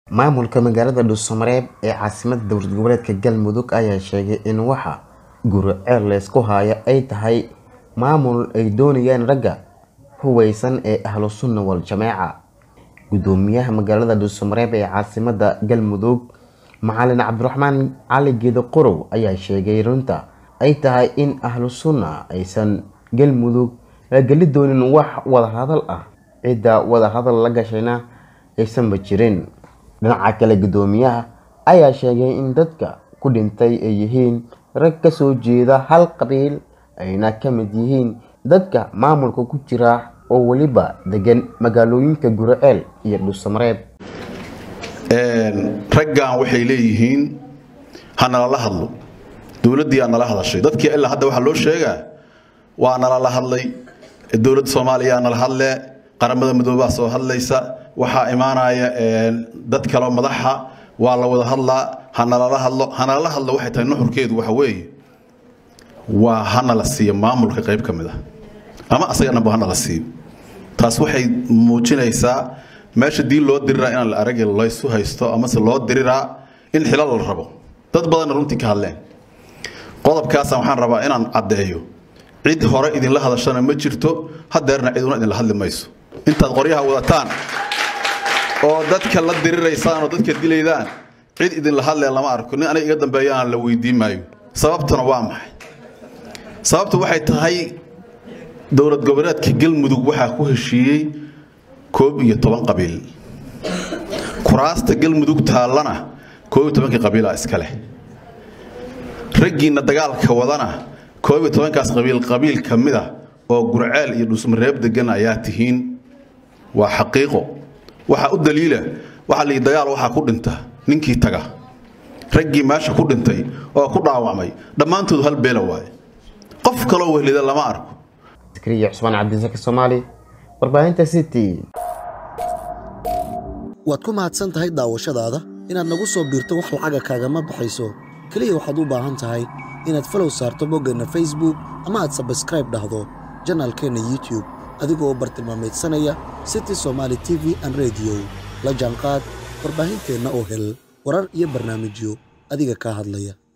maamulka magaalada Dhuusamareeb ee caasimadda dowlad goboleedka Galmudug ayaa sheegay in waxa guriceel la isku haya ay tahay maamul ay doonayaan ragga huwaysan ee ahlu sunna wal jamaaca. gudoomiyaha magaalada Dhuusamareeb ee caasimadda Galmudug Macalin Cabdiraxmaan Cali Geedo Qorow ayaa sheegay runta ay tahay in ahlu sunna aysan Galmudug la gali doonin wax wada hadal ah cida wada hadal la gashayna aysan jirin. dhinaca kale gudoomiyaha ayaa sheegay in dadka ku dhintay ay yihiin rag ka soo jeeda hal qabiil ayna ka mid yihiin dadka maamulka ku jira oo waliba degan magaalooyinka Guriceel iyo Dhuusamareeb. raggan waxay leeyihiin hana la hadlo dawladii aan la hadashay dadkii ilaa hadda waxa loo sheegaa waa nala la hadlay dawladda Soomaaliya nala hadle qaramada midoobay soo hadlaysa waxa imaanaya dad kale oo madaxa waa la wada hadlaa hana la hadlo waxay tahay nuxurkeedu waxa weeye waa hana la siiyo maamulka qayb kamid ah ama asagana hana la siiyo taas waxay muujinaysaa meesha diin loo diriraa in la arag la isu haysto ama se loo diriraa in xilal la rabo dad badan runtii ka hadleen qodobkaas waxaan rabaa inaan cadeeyo cid hore idin la hadashana ma jirto hadeerna ciduna idin la hadli mayso intaad qoryaha wadataan oo dadka la diriraysaan oo dadka dilaydaan cid idin la hadlay lama arko nin aniga iga dambeeyaan la weydiin maayo sababtuna waa maxay sababtu waxay tahay dowlad goboleedka Galmudug waxa ku heshiiyay 11 qabiil kuraasta Galmudug taalana 11 qabiil iska leh ragiina dagaalka wadana 11 kaas qabiil kamida oo Guriceel iyo Dhuusamareeb degan ayaa tihiin waa xaqiiqo waxa u daliila waxa la dagaal waxa ku dhinta ninkii taga ragii meesha ku dhintay oo ku dhaawacmay dhamaantood hal beela waay qof kale oo wehlida lama arko Zakariya Cusmaan Cabdisaki Soomaali warbaahinta City waad ku mahadsan tahay daawashadaada inaad nagu soo biirto wax lacag kaaga ma baxayso kaliya waxaad u baahan tahay inaad follow saarto boggana Facebook ama aad subscribe dhahdo channelkeena YouTube adigoo bartilmaameedsanaya City Somali TV and Radio la jaanqaad warbaahinteena oo hel warar iyo barnaamijyo adiga ka hadlaya.